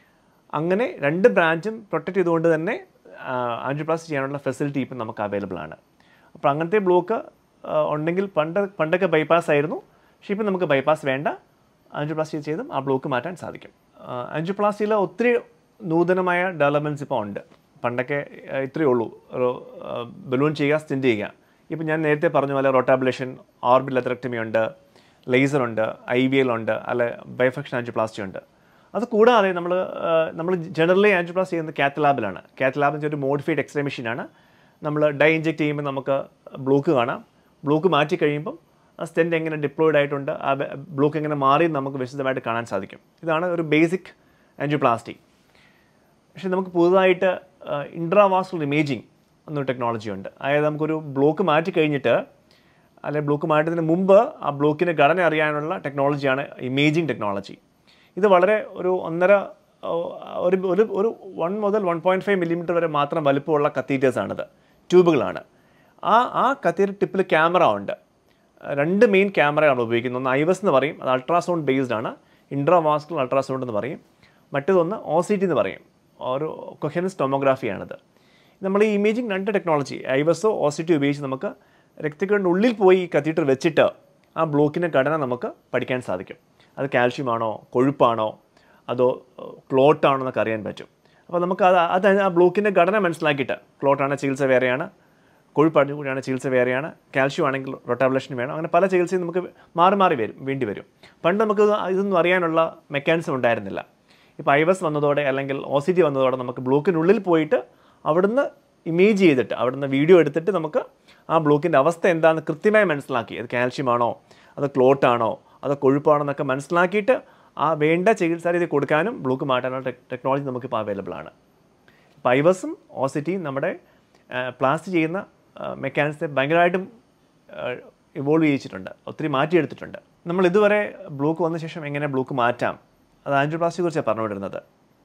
അങ്ങനെ രണ്ട് ബ്രാഞ്ചും പ്രൊട്ടക്റ്റ് ചെയ്തുകൊണ്ട് തന്നെ ആൻജിയോപ്ലാസ്റ്റി ചെയ്യാനുള്ള ഫെസിലിറ്റി ഇപ്പം നമുക്ക് അവൈലബിൾ ആണ്. അപ്പോൾ അങ്ങനത്തെ ബ്ലോക്ക് ഉണ്ടെങ്കിൽ പണ്ട് പണ്ടൊക്കെ ബൈപ്പാസ് ആയിരുന്നു. പക്ഷേ ഇപ്പം നമുക്ക് ബൈപ്പാസ് വേണ്ട, ആൻജിയോപ്ലാസ്റ്റി ചെയ്തും ആ ബ്ലോക്ക് മാറ്റാൻ സാധിക്കും. ആൻജിയോപ്ലാസ്റ്റിയിൽ ഒത്തിരി നൂതനമായ ഡെവലപ്മെൻറ്റ്സ് ഇപ്പോൾ ഉണ്ട്. പണ്ടൊക്കെ ഇത്രയേ ഉള്ളൂ, ഒരു ബലൂൺ ചെയ്യുക, സ്റ്റെൻറ്റ് ചെയ്യുക. ഇപ്പം ഞാൻ നേരത്തെ പറഞ്ഞ പോലെ റോട്ടാബ്ലേഷൻ, ഓർബിറ്റൽ ലെതറക്ടമി ഉണ്ട്, ലേസറുണ്ട്, ഐ വി എൽ ഉണ്ട്, അല്ലെ ബൈഫർക്കേഷൻ ആൻജിയോപ്ലാസ്റ്റി ഉണ്ട്. അത് കൂടാതെ നമ്മൾ നമ്മൾ ജനറലി ആൻജിയോപ്ലാസ്റ്റി ചെയ്യുന്നത് കാത്ത് ലാബിലാണ്. കാത്ത് ലാബ് എന്ന് വെച്ചാൽ ഒരു മോഡിഫൈഡ് എക്സ്റേ മെഷീനാണ്. നമ്മൾ ഡൈ ഇഞ്ചെക്ട് ചെയ്യുമ്പോൾ നമുക്ക് ബ്ലോക്ക് കാണാം. ബ്ലോക്ക് മാറ്റി കഴിയുമ്പം ആ സ്റ്റെൻറ്റ് എങ്ങനെ ഡിപ്ലോയിഡ് ആയിട്ടുണ്ട്, ആ ബ്ലോക്ക് എങ്ങനെ മാറി നമുക്ക് വിശദമായിട്ട് കാണാൻ സാധിക്കും. ഇതാണ് ഒരു ബേസിക് ആൻജിയോപ്ലാസ്റ്റി. പക്ഷേ നമുക്ക് പുതുതായിട്ട് ഇൻട്രാവാസ്കുലർ ഇമേജിങ് എന്നൊരു ടെക്നോളജി ഉണ്ട്. അതായത് നമുക്കൊരു ബ്ലോക്ക് മാറ്റി കഴിഞ്ഞിട്ട് അല്ലെങ്കിൽ ബ്ലോക്ക് മാറ്റുന്നതിന് മുമ്പ് ആ ബ്ലോക്കിൻ്റെ ഘടന അറിയാനുള്ള ടെക്നോളജിയാണ് ഇമേജിങ് ടെക്നോളജി. ഇത് വളരെ ഒരു ഒന്നര ഒരു ഒരു ഒരു വൺ മുതൽ വൺ പോയിൻറ്റ് ഫൈവ് മില്ലിമീറ്റർ വരെ മാത്രം വലുപ്പമുള്ള കത്തീറ്റേഴ്സാണിത്, ട്യൂബുകളാണ്. ആ ആ കത്തീറ്റർ ടിപ്പിൽ ക്യാമറ ഉണ്ട്. രണ്ട് മെയിൻ ക്യാമറയാണ് ഉപയോഗിക്കുന്നത്. ഒന്ന് ഐവസ് എന്ന് പറയും, അത് അൾട്രാസൗണ്ട് ബേസ്ഡ് ആണ്. ഇൻട്രാവാസ്കുലർ അൾട്രാസൗണ്ട് എന്ന് പറയും. മറ്റേതൊന്ന് ഒ സി ടി എന്ന് പറയും, ഒരു കൊഹറൻസ് ടൊമോഗ്രാഫിയാണിത്. നമ്മൾ ഈ ഇമേജിങ് രണ്ട് ടെക്നോളജി ഐവസോ ഒ സി ടി ഉപയോഗിച്ച് നമുക്ക് രക്തക്കുഴലിൻ്റെ ഉള്ളിൽ പോയി ഈ കത്തീറ്റർ വെച്ചിട്ട് ആ ബ്ലോക്കിൻ്റെ ഘടന നമുക്ക് പഠിക്കാൻ സാധിക്കും. അത് കാൽഷ്യമാണോ, കൊഴുപ്പാണോ, അതോ ക്ലോട്ടാണോ എന്നൊക്കെ അറിയാൻ പറ്റും. അപ്പോൾ നമുക്ക് അത് അത് ആ ബ്ലോക്കിൻ്റെ ഘടന മനസ്സിലാക്കിയിട്ട്, ക്ലോട്ടാണ് ചികിത്സ വേറെയാണ്, കൊഴുപ്പാടിന് കൂടിയാണ് ചികിത്സ വേറെയാണ്, കാൽഷ്യം ആണെങ്കിൽ റൊട്ടാബ്ലേഷൻ വേണം. അങ്ങനെ പല ചികിത്സയും നമുക്ക് മാറി മാറി വരും വേണ്ടി വരും. പണ്ട് നമുക്ക് ഇതൊന്നും അറിയാനുള്ള മെക്കാനിസം ഉണ്ടായിരുന്നില്ല. ഇപ്പോൾ ഐവസ് വന്നതോടെ അല്ലെങ്കിൽ ഒ സി ടി വന്നതോടെ നമുക്ക് ബ്ലോക്കിനുള്ളിൽ പോയിട്ട് അവിടുന്ന് ഇമേജ് ചെയ്തിട്ട് അവിടുന്ന് വീഡിയോ എടുത്തിട്ട് നമുക്ക് ആ ബ്ലോക്കിൻ്റെ അവസ്ഥ എന്താണെന്ന് കൃത്യമായി മനസ്സിലാക്കി, അത് കാൽഷ്യമാണോ, അത് ക്ലോട്ടാണോ, അത് കൊഴുപ്പാണോ എന്നൊക്കെ മനസ്സിലാക്കിയിട്ട് ആ വേണ്ട ചികിത്സാ രീതി കൊടുക്കാനും ബ്ലോക്ക് മാറ്റാനുള്ള ടെക്നോളജി നമുക്കിപ്പോൾ അവൈലബിൾ ആണ്. ഇപ്പോൾ ഐവസും ഒ സി ടിയും നമ്മുടെ പ്ലാസ്റ്റ് ചെയ്യുന്ന മെക്കാനിസത്തെ ഭയങ്കരമായിട്ടും ഇവോൾവ് ചെയ്യിച്ചിട്ടുണ്ട്, ഒത്തിരി മാറ്റിയെടുത്തിട്ടുണ്ട്. നമ്മൾ ഇതുവരെ ബ്ലോക്ക് വന്ന ശേഷം എങ്ങനെ ബ്ലോക്ക് മാറ്റാം, അത് ആൻജിയോപ്ലാസ്റ്റിയെ കുറിച്ചാണ് പറഞ്ഞുകൊണ്ടിരുന്നത്.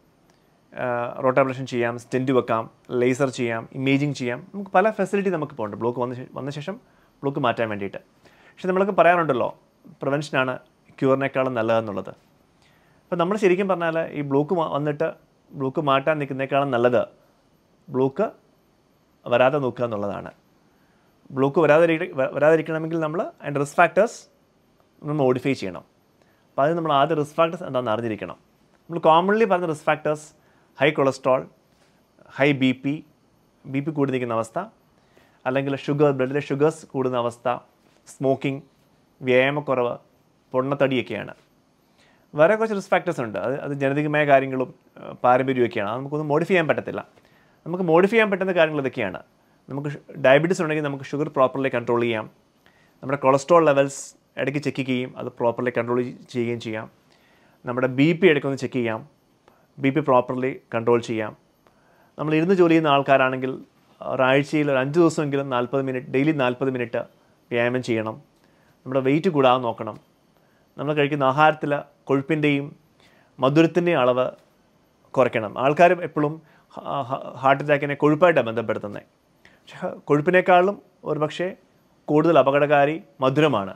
റോട്ടാബ്ലേഷൻ ചെയ്യാം, സ്റ്റെൻറ്റ് വെക്കാം, ലേസർ ചെയ്യാം, ഇമേജിങ് ചെയ്യാം, നമുക്ക് പല ഫെസിലിറ്റി നമുക്കിപ്പോൾ ഉണ്ട് ബ്ലോക്ക് വന്ന വന്ന ശേഷം ബ്ലോക്ക് മാറ്റാൻ വേണ്ടിയിട്ട്. പക്ഷെ നമ്മളൊക്കെ പറയാറുണ്ടല്ലോ പ്രിവെൻഷനാണ് ക്യൂറിനേക്കാളും നല്ലതെന്നുള്ളത്. അപ്പോൾ നമ്മൾ ശരിക്കും പറഞ്ഞാൽ ഈ ബ്ലോക്ക് വന്നിട്ട് ബ്ലോക്ക് മാറ്റാൻ നിൽക്കുന്നേക്കാളും നല്ലത് ബ്ലോക്ക് വരാതെ നോക്കുക എന്നുള്ളതാണ്. ബ്ലോക്ക് വരാതിരി വരാതിരിക്കണമെങ്കിൽ നമ്മൾ അതിൻ്റെ റിസ്ക് ഫാക്ടേഴ്സ് നമ്മൾ മോഡിഫൈ ചെയ്യണം. അപ്പോൾ അത് നമ്മൾ ആദ്യം റിസ്ക് ഫാക്ടേഴ്സ് എന്താണെന്ന് അറിഞ്ഞിരിക്കണം. നമ്മൾ കോമൺലി പറഞ്ഞ risk factors high cholesterol, high B P B P കൂടി നിൽക്കുന്ന അവസ്ഥ, അല്ലെങ്കിൽ ഷുഗർ ബ്ലഡിലെ ഷുഗേഴ്സ് കൂടുന്ന അവസ്ഥ, സ്മോക്കിംഗ്, വ്യായാമക്കുറവ്, പൊണ്ണത്തടിയൊക്കെയാണ്. വേറെ കുറച്ച് റിസ്ക് ഫാക്ടേഴ്സ് ഉണ്ട്. അത് അത് ജനിതകമായ കാര്യങ്ങളും പാരമ്പര്യമൊക്കെയാണ്. അത് നമുക്കൊന്നും മോഡിഫൈ ചെയ്യാൻ പറ്റത്തില്ല. നമുക്ക് മോഡിഫൈ ചെയ്യാൻ പറ്റുന്ന കാര്യങ്ങൾ ഇതൊക്കെയാണ്. നമുക്ക് ഡയബറ്റീസ് ഉണ്ടെങ്കിൽ നമുക്ക് ഷുഗർ പ്രോപ്പർലി കൺട്രോൾ ചെയ്യാം. നമ്മുടെ കൊളസ്ട്രോൾ ലെവൽസ് ഇടയ്ക്ക് ചെക്ക് ചെയ്യുകയും അത് പ്രോപ്പർലി കൺട്രോൾ ചെയ്യുകയും ചെയ്യാം. നമ്മുടെ ബി പി ഇടയ്ക്കൊന്ന് ചെക്ക് ചെയ്യാം, ബി പി പ്രോപ്പർലി കൺട്രോൾ ചെയ്യാം. നമ്മൾ ഇരുന്ന് ജോലി ചെയ്യുന്ന ആൾക്കാരാണെങ്കിൽ ഒരാഴ്ചയിൽ ഒരു അഞ്ച് ദിവസമെങ്കിലും നാൽപ്പത് മിനിറ്റ് ഡെയിലി നാൽപ്പത് മിനിറ്റ് വ്യായാമം ചെയ്യണം. നമ്മുടെ വെയിറ്റ് കൂടാതെ നോക്കണം. നമ്മൾ കഴിക്കുന്ന ആഹാരത്തിൽ കൊഴുപ്പിൻ്റെയും മധുരത്തിൻ്റെയും അളവ് കുറയ്ക്കണം. ആൾക്കാർ എപ്പോഴും ഹാർട്ട് അറ്റാക്കിനെ കൊഴുപ്പായിട്ടാണ് ബന്ധപ്പെടുത്തുന്നത്. പക്ഷേ കൊഴുപ്പിനേക്കാളും ഒരു പക്ഷേ കൂടുതൽ അപകടകാരി മധുരമാണ്.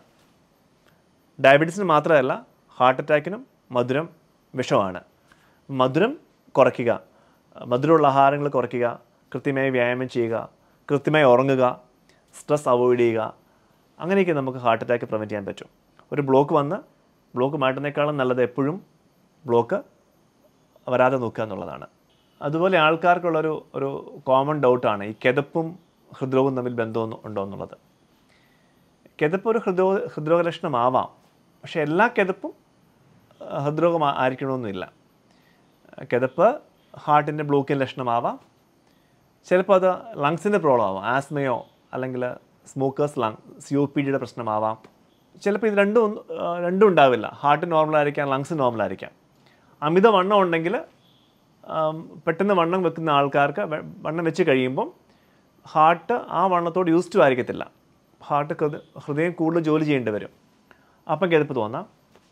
ഡയബറ്റീസിന് മാത്രമല്ല ഹാർട്ട് അറ്റാക്കിനും മധുരം വിഷമാണ്. മധുരം കുറയ്ക്കുക, മധുരമുള്ള ആഹാരങ്ങൾ കുറയ്ക്കുക, കൃത്യമായി വ്യായാമം ചെയ്യുക, കൃത്യമായി ഉറങ്ങുക, സ്ട്രെസ് അവോയ്ഡ് ചെയ്യുക. അങ്ങനെയൊക്കെ നമുക്ക് ഹാർട്ട് അറ്റാക്ക് പ്രിവെൻറ്റ് ചെയ്യാൻ പറ്റും. ഒരു ബ്ലോക്ക് വന്ന് ബ്ലോക്ക് മാറ്റുന്നേക്കാളും നല്ലത് എപ്പോഴും ബ്ലോക്ക് വരാതെ നോക്കുക എന്നുള്ളതാണ്. അതുപോലെ ആൾക്കാർക്കുള്ളൊരു ഒരു കോമൺ ഡൗട്ടാണ് ഈ കിതപ്പും ഹൃദ്രോഗവും തമ്മിൽ ബന്ധമൊന്നും ഉണ്ടോ എന്നുള്ളത്. കിതപ്പ് ഒരു ഹൃദ്രോഗ ഹൃദ്രോഗ ലക്ഷണമാവാം, പക്ഷേ എല്ലാ കിതപ്പും ഹൃദ്രോഗം ആയിരിക്കണമെന്നില്ല. കിതപ്പ് ഹാർട്ടിൻ്റെ ബ്ലോക്കിൻ്റെ ലക്ഷണമാവാം, ചിലപ്പോൾ അത് ലങ്സിൻ്റെ പ്രോബ്ലം ആവാം, ആസ്മയോ അല്ലെങ്കിൽ smokers lung C O P ഡിയുടെ പ്രശ്നമാവാം. ചിലപ്പോൾ ഇത് രണ്ടും രണ്ടും ഉണ്ടാവില്ല. Heart നോർമലായിരിക്കാം, lungs നോർമലായിരിക്കാം. അമിത വണ്ണം ഉണ്ടെങ്കിൽ പെട്ടെന്ന് വണ്ണം വെക്കുന്ന ആൾക്കാർക്ക് വണ്ണം വെച്ച് കഴിയുമ്പം ഹാർട്ട് ആ വണ്ണത്തോട് യൂസ് ടു ആയിരിക്കത്തില്ല. ഹാർട്ട് ഹൃദയം കൂടുതൽ ജോലി ചെയ്യേണ്ടി വരും. അപ്പം കിതപ്പ് തോന്നാം.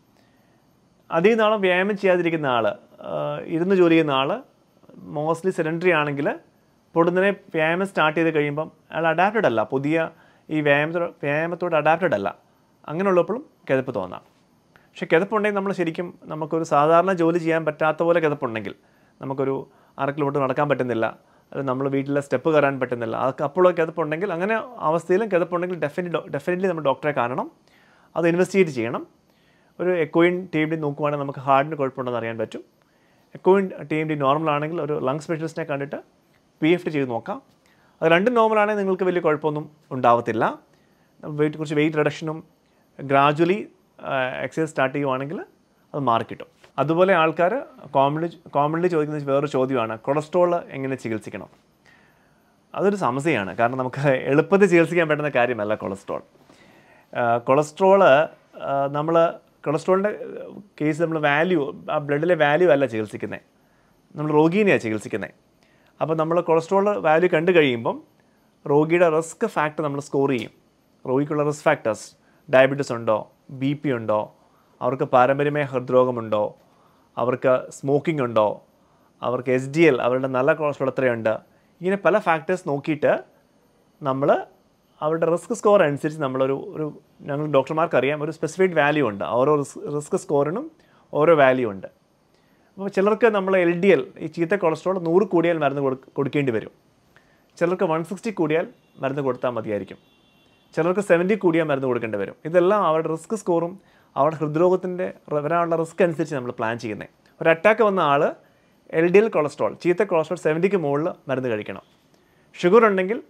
അധികം നാളും വ്യായാമം ചെയ്യാതിരിക്കുന്ന ആൾ, ഇരുന്ന് ജോലി ചെയ്യുന്ന ആൾ, മോസ്റ്റ്ലി സെഡൻറ്ററി ആണെങ്കിൽ പൊടുന്നതിനെ വ്യായാമം സ്റ്റാർട്ട് ചെയ്ത് കഴിയുമ്പം അയാൾ അഡാപ്റ്റഡ് അല്ല, പുതിയ ഈ വ്യായാമത്തോട് വ്യായാമത്തോട് അഡാപ്റ്റഡ് അല്ല. അങ്ങനെയുള്ളപ്പോഴും കിതപ്പ് തോന്നാം. പക്ഷേ കിതപ്പുണ്ടെങ്കിൽ നമ്മൾ ശരിക്കും നമുക്കൊരു സാധാരണ ജോലി ചെയ്യാൻ പറ്റാത്ത പോലെ കിതപ്പുണ്ടെങ്കിൽ, നമുക്കൊരു അര കിലോമീറ്റർ നടക്കാൻ പറ്റുന്നില്ല, അല്ലെങ്കിൽ നമ്മൾ വീട്ടിലെ സ്റ്റെപ്പ് കയറാൻ പറ്റുന്നില്ല, അതൊക്കെ അപ്പോഴൊക്കെ കിതപ്പുണ്ടെങ്കിൽ, അങ്ങനെ അവസ്ഥയിലും കിതപ്പുണ്ടെങ്കിൽ ഡെഫിനറ്റ് ഡെഫിനറ്റ്ലി നമ്മൾ ഡോക്ടറെ കാണണം, അത് ഇൻവെസ്റ്റിഗേറ്റ് ചെയ്യണം. ഒരു എക്കോയിൻ ടി എം ഡി നോക്കുവാണെങ്കിൽ നമുക്ക് ഹാർട്ടിന് കുഴപ്പമുണ്ടെന്ന് അറിയാൻ പറ്റും. എക്കോയിൻ ടി എം ഡി നോർമൽ ആണെങ്കിൽ ഒരു ലങ് സ്പെഷ്യലിസ്റ്റിനെ കണ്ടിട്ട് പി എഫ് ടി ചെയ്ത് നോക്കാം. അത് രണ്ടും നോർമലാണെങ്കിൽ നിങ്ങൾക്ക് വലിയ കുഴപ്പമൊന്നും ഉണ്ടാവത്തില്ല. വെയിറ്റ് കുറച്ച് വെയിറ്റ് റിഡക്ഷനും ഗ്രാജുവലി എക്സസൈസ് സ്റ്റാർട്ട് ചെയ്യുവാണെങ്കിൽ അത് മാറിക്കിട്ടും. അതുപോലെ ആൾക്കാർ കോമൺലി കോമൺലി ചോദിക്കുന്ന വേറൊരു ചോദ്യമാണ് കൊളസ്ട്രോൾ എങ്ങനെ ചികിത്സിക്കണം. അതൊരു സമസ്യയാണ്. കാരണം നമുക്ക് എളുപ്പത്തിൽ ചികിത്സിക്കാൻ പറ്റുന്ന കാര്യമല്ല കൊളസ്ട്രോൾ. കൊളസ്ട്രോള് നമ്മൾ കൊളസ്ട്രോളിൻ്റെ കേസ് നമ്മൾ വാല്യൂ, ആ ബ്ലഡിലെ വാല്യൂ അല്ല ചികിത്സിക്കുന്നത്, നമ്മൾ രോഗീനെയാണ് ചികിത്സിക്കുന്നത്. അപ്പോൾ നമ്മൾ കൊളസ്ട്രോൾ വാല്യൂ കണ്ടു കഴിയുമ്പം രോഗിയുടെ റിസ്ക് ഫാക്ടർ നമ്മൾ സ്കോർ ചെയ്യും. രോഗിക്കുള്ള റിസ്ക് ഫാക്ടേഴ്സ്, ഡയബറ്റീസ് ഉണ്ടോ, ബി പി ഉണ്ടോ, അവർക്ക് പാരമ്പര്യമായ ഹൃദ്രോഗമുണ്ടോ, അവർക്ക് സ്മോക്കിംഗ് ഉണ്ടോ, അവർക്ക് എസ് ഡി എൽ അവരുടെ നല്ല കൊളസ്ട്രോൾ എത്രയുണ്ട്, ഇങ്ങനെ പല ഫാക്ടേഴ്സ് നോക്കിയിട്ട് നമ്മൾ അവരുടെ റിസ്ക് സ്കോർ അനുസരിച്ച് നമ്മളൊരു ഒരു ഞങ്ങൾ ഡോക്ടർമാർക്ക് അറിയാം ഒരു സ്പെസിഫൈഡ് വാല്യൂ ഉണ്ട്. ഓരോ റിസ്ക് റിസ്ക് സ്കോറിനും ഓരോ വാല്യൂ ഉണ്ട്. അപ്പോൾ ചിലർക്ക് നമ്മൾ എൽ ഡി എൽ ഈ ചീത്ത കൊളസ്ട്രോൾ നൂറ് കൂടിയാൽ മരുന്ന് കൊടു കൊടുക്കേണ്ടി വരും. ചിലർക്ക് വൺ സിക്സ്റ്റി കൂടിയാൽ മരുന്ന് കൊടുത്താൽ മതിയായിരിക്കും. ചിലർക്ക് സെവൻറ്റി കൂടിയാൽ മരുന്ന് കൊടുക്കേണ്ടി വരും. ഇതെല്ലാം അവരുടെ റിസ്ക് സ്കോറും അവരുടെ ഹൃദ്രോഗത്തിൻ്റെ വരാനുള്ള റിസ്ക് അനുസരിച്ച് നമ്മൾ പ്ലാൻ ചെയ്യുന്നത്. ഒരു അറ്റാക്ക് വന്ന ആൾ എൽ ഡി എൽ കൊളസ്ട്രോൾ ചീത്ത കൊളസ്ട്രോൾ സെവൻറ്റിക്ക് മുകളിൽ മരുന്ന് കഴിക്കണം. ഷുഗർ ഉണ്ടെങ്കിൽ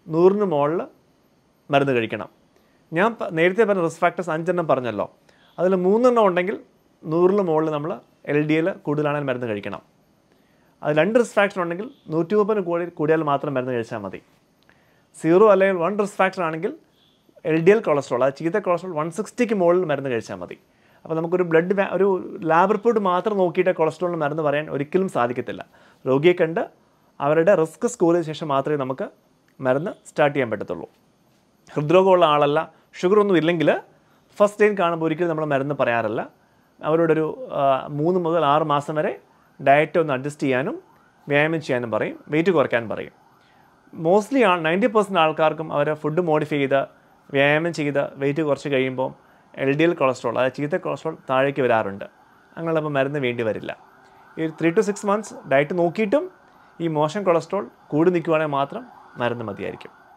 നൂറിന് മുകളിൽ മരുന്ന് കഴിക്കണം. ഞാൻ നേരത്തെ പറഞ്ഞ റിസ്ക് ഫാക്ടേഴ്സ് അഞ്ചെണ്ണം പറഞ്ഞല്ലോ, അതിൽ മൂന്നെണ്ണം ഉണ്ടെങ്കിൽ നൂറിന് മുകളിൽ നമ്മൾ എൽ ഡി എൽ കൂടുതലാണെങ്കിൽ മരുന്ന് കഴിക്കണം. അത് രണ്ട് റിസ്ക് ഫാക്ടർ ഉണ്ടെങ്കിൽ നൂറ്റി മുപ്പതിന് കൂടി കൂടിയാൽ മാത്രം മരുന്ന് കഴിച്ചാൽ മതി. സീറോ അല്ലെങ്കിൽ വൺ റിസ്ക് ഫാക്ടർ ആണെങ്കിൽ എൽ ഡി എൽ കൊളസ്ട്രോൾ, അത് ചീത്ത കൊളസ്ട്രോൾ വൺ സിക്സ്റ്റിക്ക് മുകളിൽ മരുന്ന് കഴിച്ചാൽ മതി. അപ്പോൾ നമുക്കൊരു ബ്ലഡ് ഒരു ലാബ് റിപ്പോർട്ട് മാത്രം നോക്കിയിട്ട് കൊളസ്ട്രോളിന് മരുന്ന് പറയാൻ ഒരിക്കലും സാധിക്കത്തില്ല. രോഗിയെ കണ്ട് അവരുടെ റിസ്ക് സ്കോർ ചെയ്ത ശേഷം മാത്രമേ നമുക്ക് മരുന്ന് സ്റ്റാർട്ട് ചെയ്യാൻ പറ്റത്തുള്ളൂ. ഹൃദ്രോഗമുള്ള ആളല്ല, ഷുഗറൊന്നും ഇല്ലെങ്കിൽ ഫസ്റ്റ് ടൈം കാണുമ്പോൾ ഒരിക്കലും നമ്മൾ മരുന്ന് പറയാറില്ല. അവരോടൊരു മൂന്ന് മുതൽ ആറ് മാസം വരെ ഡയറ്റ് ഒന്ന് അഡ്ജസ്റ്റ് ചെയ്യാനും വ്യായാമം ചെയ്യാനും പറയും, വെയിറ്റ് കുറയ്ക്കാൻ പറയും. മോസ്റ്റ്ലി ആ നയൻറ്റി പെർസെൻറ്റ് ആൾക്കാർക്കും അവർ ഫുഡ് മോഡിഫൈ ചെയ്ത് വ്യായാമം ചെയ്ത് വെയിറ്റ് കുറച്ച് കഴിയുമ്പോൾ എൽ ഡി എൽ കൊളസ്ട്രോൾ, അതായത് ചീത്ത കൊളസ്ട്രോൾ താഴേക്ക് വരാറുണ്ട്. അങ്ങനെയുള്ളപ്പോൾ മരുന്ന് വേണ്ടി വരില്ല. ഈ three to six months diet നോക്കിയിട്ടും ഈ മോശം കൊളസ്ട്രോൾ കൂടി നിൽക്കുവാണെങ്കിൽ മാത്രം മരുന്ന് മതിയായിരിക്കും.